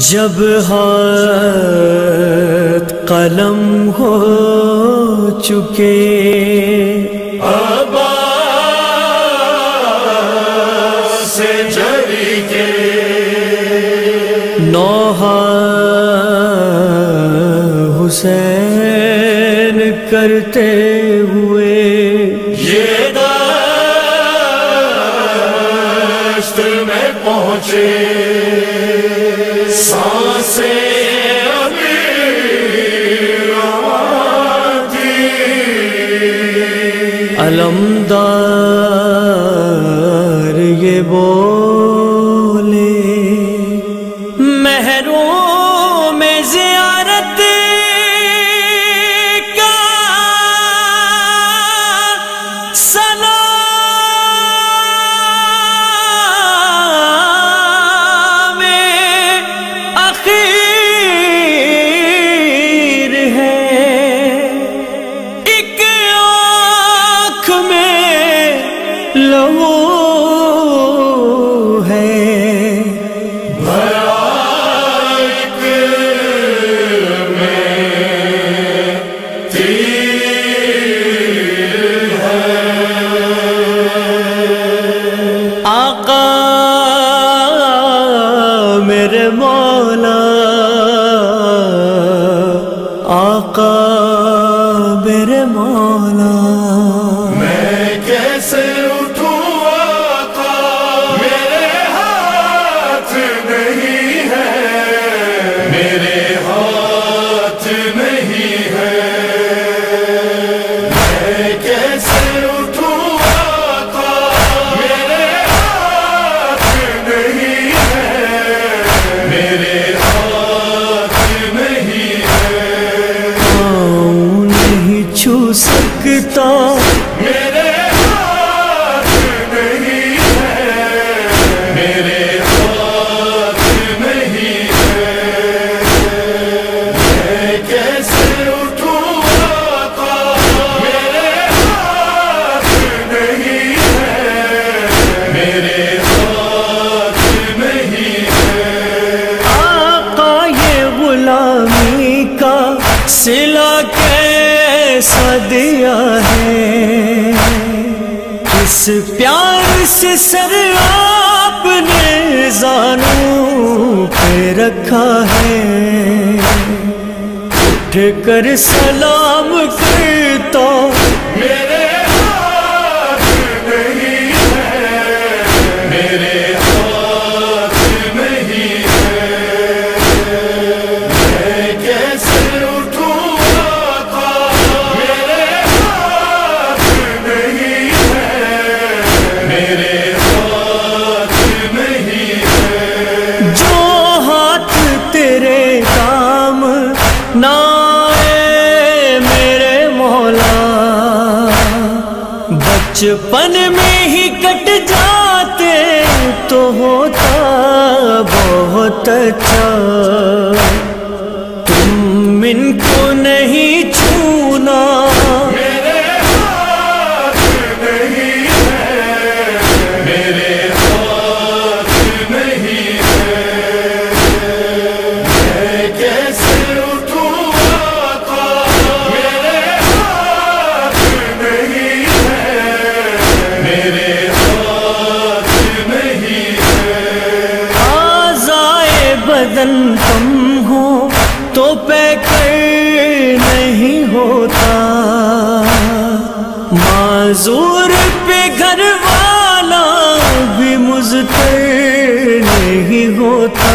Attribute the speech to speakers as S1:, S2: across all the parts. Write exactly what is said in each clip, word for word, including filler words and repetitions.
S1: جب ہاتھ قلم ہو چکے عباس سے جری کے نوحہ حسین کرتے ہوئے یہ دشت میں پہنچے سانسیں ابھی رواں تھی علمدار یہ بولے محروم میں زیارت کا سلام اخیر ہے ایک آنکھ میں لہو ہے میرے مولا آقا میرے مولا
S2: میں کیسے اٹھوں آقا میرے ہاتھ نہیں ہے میرے ہاتھ نہیں ہے میں کیسے اٹھوں آقا میرے ہاتھ نہیں ہے میرے ہاتھ نہیں ہے
S1: پاؤں نہیں چھو سکتا
S2: میرے ہاتھ نہیں ہے میرے ہاتھ نہیں ہے میں کیسے اٹھوں آقا میرے ہاتھ نہیں ہے میرے ہاتھ نہیں ہے
S1: آقا یہ غلامی کا صلہ کیسا دیا ہے کس پیار سے سر آپ نے زانوں پہ رکھا ہے اٹھ کر سلام کرتا
S2: میرے ہاتھ نہیں ہے میرے ہاتھ نہیں ہے میں کیسے اٹھوں آقا میرے ہاتھ نہیں ہے میرے ہاتھ نہیں ہے
S1: جو ہاتھ تیرے کام نہ آئے میرے مولا بچپن میں ہی کٹ جاتے تو ہوتا بہت اچھا تم ان کو نہیں چھونا
S2: میرے ہاتھ نہیں ہے میرے ہاتھ نہیں ہے میں کیسے اٹھوں آقا میرے ہاتھ نہیں ہے میرے ہاتھ نہیں ہے
S1: آزائے بدن کم ہو تو پے کر نہیں ہوتا معذور پہ گھر والا بھی مضطر نہیں ہوتا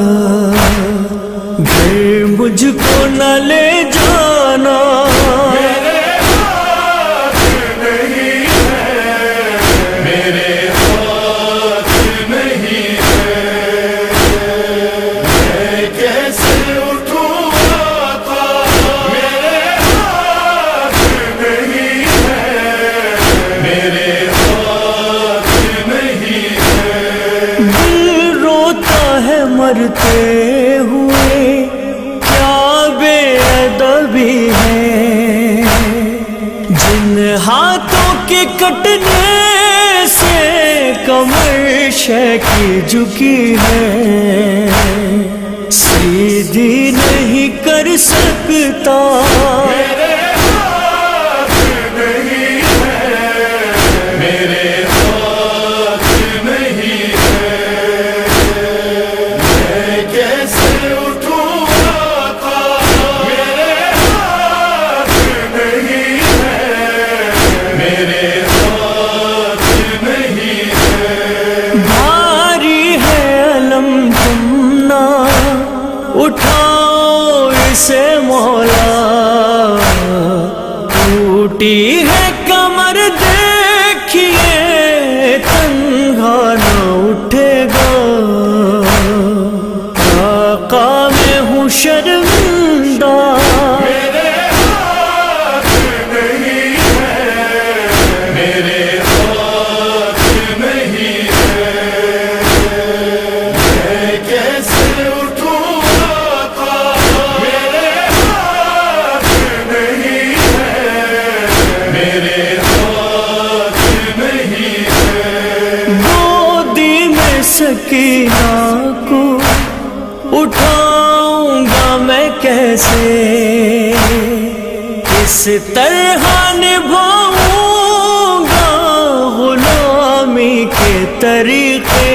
S1: گھر مجھ کو نہ لے جانا
S2: میرے ہاتھ نہیں ہے میرے ہاتھ نہیں ہے میں کیسے اٹھوں آقا میرے ہاتھ نہیں ہے میرے ہاتھ نہیں ہے
S1: دل روتا ہے مرتے ہوئے کیا بے ادبی ہے جن ہاتھوں کے کٹنے سے کمر شے کی جھکی ہے سیدھی نہیں کر سکتا،
S2: میرے ہاتھ نہیں ہے، میرے ہاتھ نہیں ہے، میں کیسے اٹھوں آقا، میرے ہاتھ نہیں ہے، میرے ہاتھ نہیں ہے،
S1: بھاری ہے علم تم نہ اٹھاؤ اسے مولا، ٹوٹی ہے کمر دیکھیے تنہا نہ اٹھے گا، آقا میں ہوں شرمندہ،
S2: میرے ہاتھ نہیں ہے، میرے ہاتھ نہیں ہے، میں کیسے اٹھوں آقا، میرے ہاتھ نہیں ہے، میرے ہاتھ نہیں ہے،
S1: گودی میں سکینہ کو اٹھاؤں گا میں کیسے، اس طرح نبھاؤں گا غلامی کے طریقے،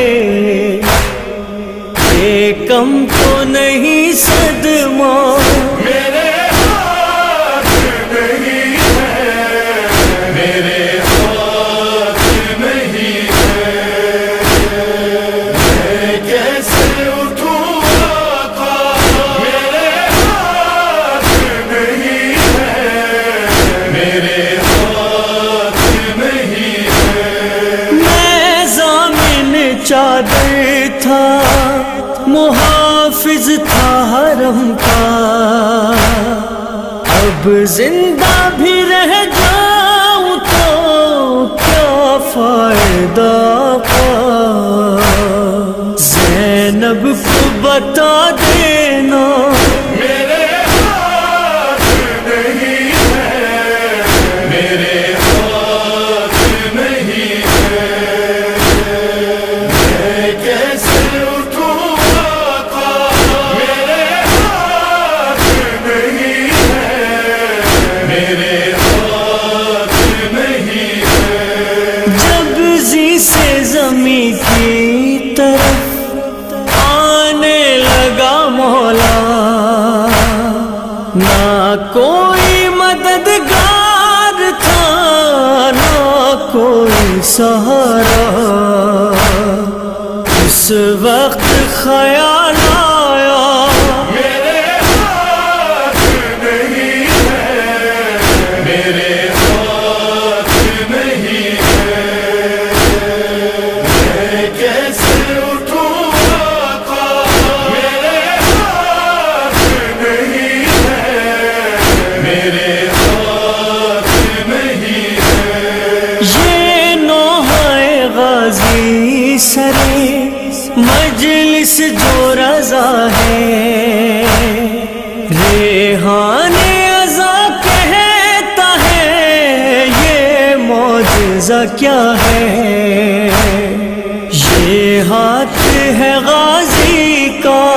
S1: یہ کم تو نہیں صدمہ،
S2: میرے ہاتھ نہیں ہے، میرے ہاتھ نہیں ہے، میں کیسے اٹھوں آقا، میرے ہاتھ نہیں ہے، میرے ہاتھ نہیں ہے،
S1: میں ضامن چادر تھا محافظ تھا حرم کا، اب زندہ بھی رہ جاؤں تو کیا فائدہ کا، زینب کو بتا دینا،
S2: میرے ہاتھ نہیں ہے، میرے ہاتھ نہیں ہے، میں کیسے اٹھوں آقا، میرے ہاتھ نہیں ہے، میرے ہاتھ نہیں ہے،
S1: جب زی سے زمین کی طرف آنے لگا مولا، نہ کوئی مددگار تھا نہ کوئی سہارا، اس وقت خیال آیا،
S2: میرے ہاتھ نہیں ہے، میرے ہاتھ نہیں ہے، میں کیسے اٹھوں آقا، میرے ہاتھ نہیں ہے، میرے ہاتھ نہیں ہے،
S1: یہ نوحہ غازی سرے مجلس جو رضا ہے، ریحان ازا کہتا ہے یہ معجزہ کیا ہے، یہ ہاتھ ہے غازی کا،